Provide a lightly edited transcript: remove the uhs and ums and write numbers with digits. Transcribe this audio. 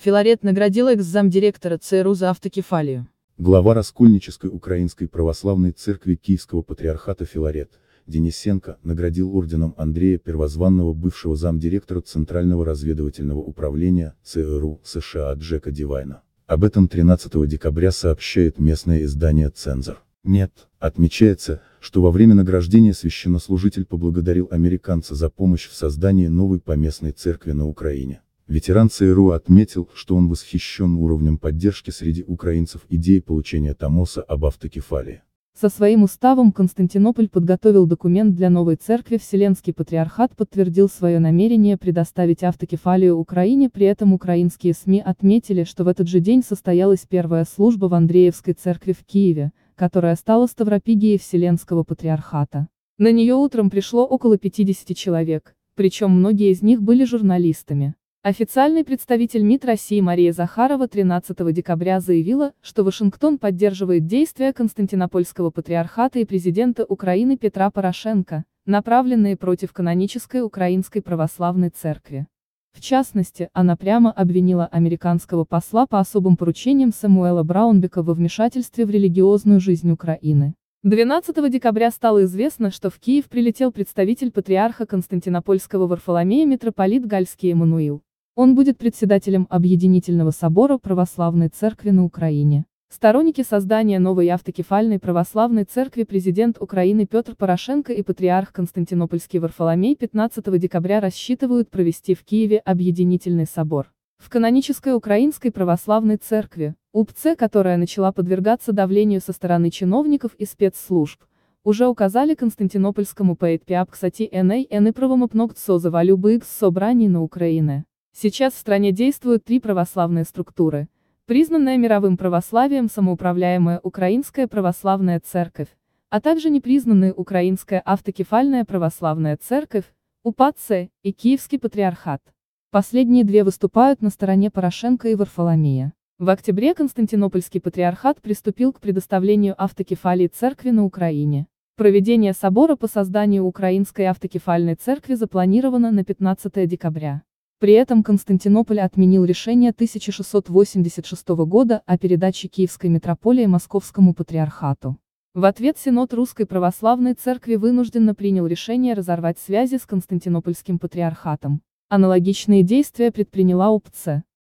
Филарет наградил экс-замдиректора ЦРУ за автокефалию. Глава Раскольнической Украинской Православной Церкви Киевского Патриархата Филарет Денисенко наградил орденом Андрея Первозванного бывшего замдиректора Центрального разведывательного управления ЦРУ США Джека Дивайна. Об этом 13 декабря сообщает местное издание «Цензор». Нет, отмечается, что во время награждения священнослужитель поблагодарил американца за помощь в создании новой поместной церкви на Украине. Ветеран ЦРУ отметил, что он восхищен уровнем поддержки среди украинцев идеи получения Томоса об автокефалии. Со своим уставом Константинополь подготовил документ для новой церкви. Вселенский патриархат подтвердил свое намерение предоставить автокефалию Украине, при этом украинские СМИ отметили, что в этот же день состоялась первая служба в Андреевской церкви в Киеве, которая стала ставропигией Вселенского патриархата. На нее утром пришло около 50 человек, причем многие из них были журналистами. Официальный представитель МИД России Мария Захарова 13 декабря заявила, что Вашингтон поддерживает действия Константинопольского патриархата и президента Украины Петра Порошенко, направленные против канонической Украинской Православной Церкви. В частности, она прямо обвинила американского посла по особым поручениям Самуэла Браунбека во вмешательстве в религиозную жизнь Украины. 12 декабря стало известно, что в Киев прилетел представитель патриарха Константинопольского Варфоломея митрополит Гальский Эммануил. Он будет председателем Объединительного собора Православной Церкви на Украине. Сторонники создания новой автокефальной православной церкви президент Украины Петр Порошенко и патриарх Константинопольский Варфоломей 15 декабря рассчитывают провести в Киеве Объединительный собор. В канонической Украинской Православной Церкви, УПЦ, которая начала подвергаться давлению со стороны чиновников и спецслужб, уже указали Константинопольскому ПЭТПИАП кстати и правомопногт созывали бы их собраний на Украине. Сейчас в стране действуют три православные структуры: признанная мировым православием самоуправляемая Украинская Православная Церковь, а также непризнанная Украинская Автокефальная Православная Церковь, УПАЦ, и Киевский Патриархат. Последние две выступают на стороне Порошенко и Варфоломея. В октябре Константинопольский Патриархат приступил к предоставлению автокефалии церкви на Украине. Проведение собора по созданию Украинской Автокефальной Церкви запланировано на 15 декабря. При этом Константинополь отменил решение 1686 года о передаче Киевской митрополии Московскому патриархату. В ответ Синод Русской Православной Церкви вынужденно принял решение разорвать связи с Константинопольским патриархатом. Аналогичные действия предприняла УПЦ.